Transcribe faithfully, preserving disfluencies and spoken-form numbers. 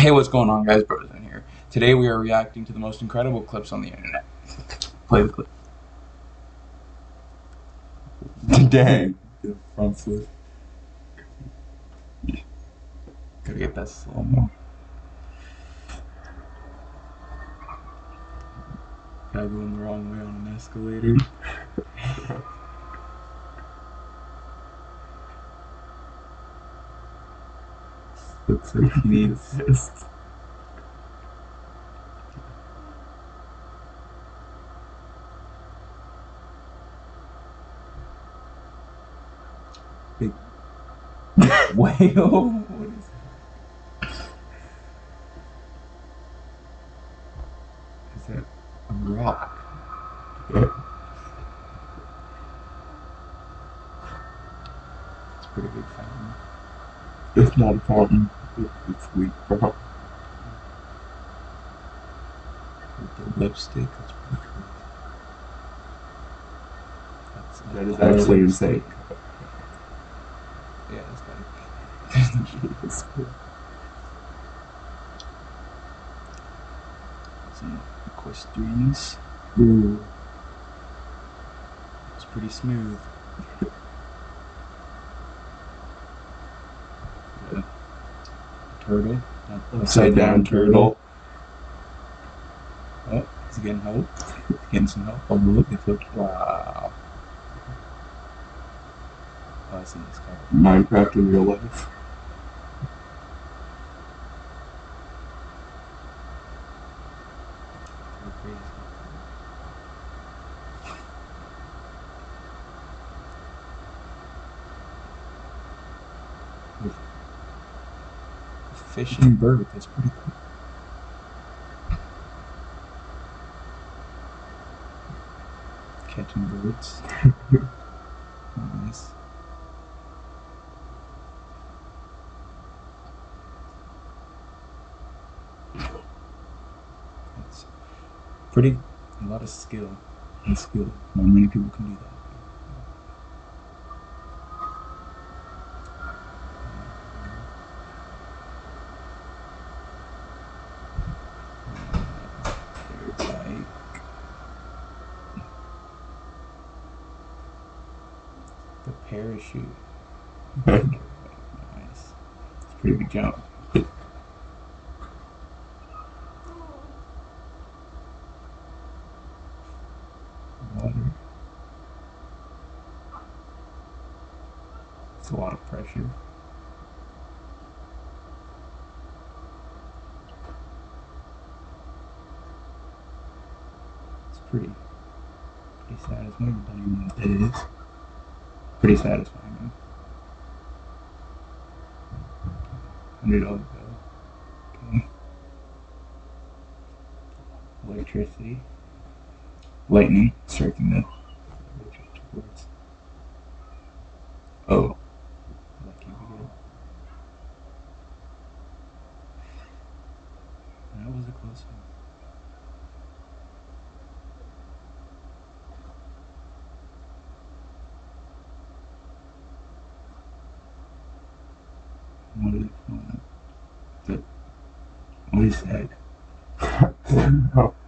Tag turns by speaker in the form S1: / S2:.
S1: Hey, what's going on, guys? Brothers in here. Today we are reacting to the most incredible clips on the internet. Play the clip.
S2: Dang. The front flip.
S1: Gotta get that slow mo. Guy going the wrong way on an escalator. Looks like he needs assist. Big whale. What is that? Is that a rock?
S2: Yeah.
S1: It's a pretty big fountain.
S2: It's not a fountain. It's weak, bro.
S1: With the lipstick, that's pretty cool. That's
S2: That is actually insane.
S1: Yeah, that's gotta be. Some equestrians.
S2: Ooh.
S1: It's pretty smooth. Yeah. Turtle.
S2: Upside down turtle.
S1: Oh, he's getting help. He's getting some help. Oh, look, it's look. Wow. Oh, I see this guy.
S2: Minecraft in real life.
S1: Crazy. Fishing bird, that's pretty cool. Catching birds. Nice. That's pretty, a lot of skill and skill. Not many people can do that. The parachute. Nice. It's a pretty big jump. Water. It's a lot of pressure. It's pretty, pretty satisfying. I don't even know what that is. Pretty satisfying, though. Hundred dollars bill. Okay. Electricity. Lightning striking the boards. Oh. That can't be good. That was a close one. What is it? What is that?
S2: No.